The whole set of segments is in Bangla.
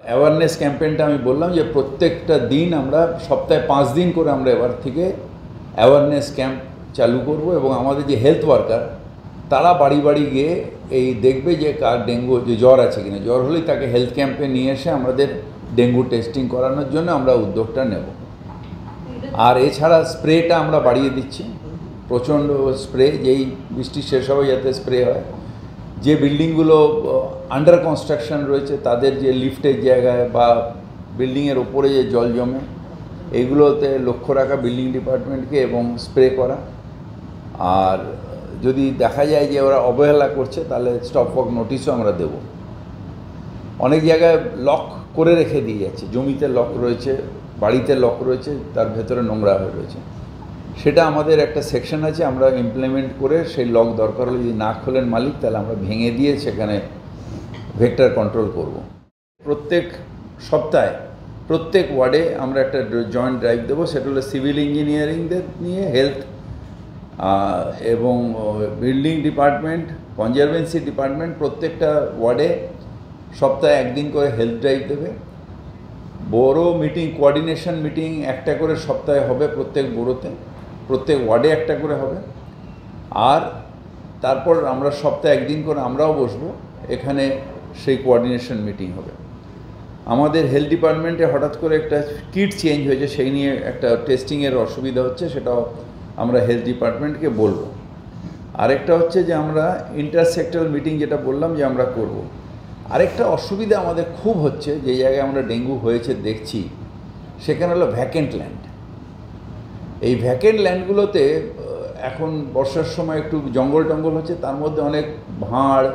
অ্যাওয়ারনেস ক্যাম্পেইনটা আমি বললাম যে প্রত্যেকটা দিন আমরা সপ্তাহে 5 দিন করে আমরা এবার থেকে অ্যাওয়ারনেস ক্যাম্প চালু করব এবং আমাদের যে হেলথ ওয়ার্কার তারা বাড়ি বাড়ি গিয়ে এই দেখবে যে কার ডেঙ্গু যে জ্বর আছে কিনা, জ্বর হলেই তাকে হেলথ ক্যাম্পে নিয়ে এসে আমাদের ডেঙ্গু টেস্টিং করানোর জন্য আমরা উদ্যোগটা নেব। আর এছাড়া স্প্রেটা আমরা বাড়িয়ে দিচ্ছি, প্রচণ্ড স্প্রে, যেই বৃষ্টি শেষ হবে যাতে স্প্রে হয়। যে বিল্ডিংগুলো আন্ডার কনস্ট্রাকশন রয়েছে তাদের যে লিফটের জায়গায় বা বিল্ডিংয়ের ওপরে যে জল জমে এইগুলোতে লক্ষ্য রাখা বিল্ডিং ডিপার্টমেন্টকে এবং স্প্রে করা। আর যদি দেখা যায় যে ওরা অবহেলা করছে তাহলে স্টপ ওয়ার্ক নোটিশও আমরা দেব। অনেক জায়গায় লক করে রেখে দিয়ে যাচ্ছে, জমিতে লক রয়েছে, বাড়িতে লক রয়েছে, তার ভেতরে নোংরা হয়ে রয়েছে। সেটা আমাদের একটা সেকশন আছে, আমরা ইমপ্লিমেন্ট করে সেই লক দরকার হলে যদি না খোলেন মালিক তাহলে আমরা ভেঙে দিয়ে সেখানে ভেক্টর কন্ট্রোল করব। প্রত্যেক সপ্তাহে প্রত্যেক ওয়ার্ডে আমরা একটা জয়েন্ট ড্রাইভ দেবো, সেটা হলো সিভিল ইঞ্জিনিয়ারিংদের নিয়ে, হেলথ এবং বিল্ডিং ডিপার্টমেন্ট, কনজারভেন্সি ডিপার্টমেন্ট প্রত্যেকটা ওয়ার্ডে সপ্তাহে একদিন করে হেলথ ড্রাইভ দেবে। বড় মিটিং, কোঅর্ডিনেশন মিটিং একটা করে সপ্তাহে হবে প্রত্যেক বড়োতে, প্রত্যেক ওয়ার্ডে একটা করে হবে। আর তারপর আমরা সপ্তাহে একদিন করে আমরাও বসবো, এখানে সেই কোঅর্ডিনেশন মিটিং হবে। আমাদের হেলথ ডিপার্টমেন্টে হঠাৎ করে একটা কিট চেঞ্জ হয়েছে, সেই নিয়ে একটা টেস্টিংয়ের অসুবিধা হচ্ছে, সেটাও আমরা হেলথ ডিপার্টমেন্টকে বলবো। আরেকটা হচ্ছে যে আমরা ইন্টারসেক্টরাল মিটিং যেটা বললাম যে আমরা করব। আরেকটা অসুবিধা আমাদের খুব হচ্ছে, যে জায়গায় আমরা ডেঙ্গু হয়েছে দেখছি সেখানে হলো ভ্যাকেন্ট ল্যান্ড। এই ভ্যাকেন্ট ল্যান্ডগুলোতে এখন বর্ষার সময় একটু জঙ্গল টঙ্গল হচ্ছে, তার মধ্যে অনেক ভাঁড়,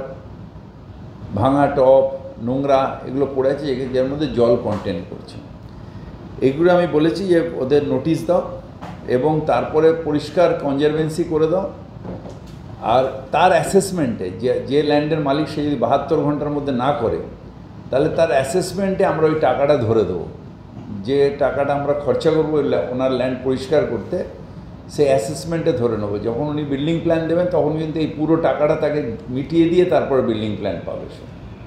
ভাঙা টপ, নোংরা এগুলো পড়ে আছে, যার মধ্যে জল কন্টেন করছে। এগুলো আমি বলেছি যে ওদের নোটিশ দাও এবং তারপরে পরিষ্কার কনজারভেন্সি করে দাও। আর তার অ্যাসেসমেন্টে যে ল্যান্ডের মালিক সে যদি 72 ঘন্টার মধ্যে না করে তাহলে তার অ্যাসেসমেন্টে আমরা ওই টাকাটা ধরে দেবো। যে টাকাটা আমরা খরচা করবো ওনার ল্যান্ড পরিষ্কার করতে, সেই অ্যাসেসমেন্টে ধরে নেবো। যখন উনি বিল্ডিং প্ল্যান দেবেন তখন কিন্তু এই পুরো টাকাটা তাকে মিটিয়ে দিয়ে তারপরে বিল্ডিং প্ল্যান পাবে সে,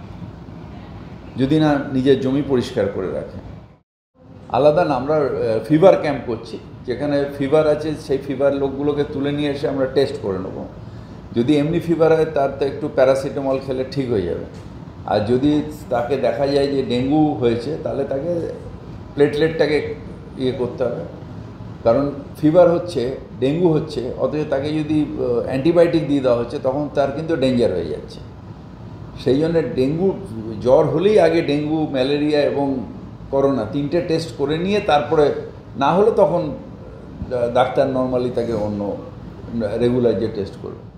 যদি না নিজের জমি পরিষ্কার করে রাখে। আলাদা না, আমরা ফিভার ক্যাম্প করছি, যেখানে ফিভার আছে সেই ফিভার লোকগুলোকে তুলে নিয়ে এসে আমরা টেস্ট করে নেবো। যদি এমনি ফিভার হয় তার তো একটু প্যারাসিটামল খেলে ঠিক হয়ে যাবে। আর যদি তাকে দেখা যায় যে ডেঙ্গু হয়েছে তাহলে তাকে প্লেটলেটটাকে করতে হবে, কারণ ফিভার হচ্ছে, ডেঙ্গু হচ্ছে, অথচ তাকে যদি অ্যান্টিবায়োটিক দিয়ে দেওয়া হচ্ছে তখন তার কিন্তু ডেঞ্জার হয়ে যাচ্ছে। সেই জন্য ডেঙ্গু জ্বর হলেই আগে ডেঙ্গু, ম্যালেরিয়া এবং করোনা তিনটে টেস্ট করে নিয়ে তারপরে, না হলে তখন ডাক্তার নর্মালি তাকে অন্য রেগুলার যে টেস্ট করবে।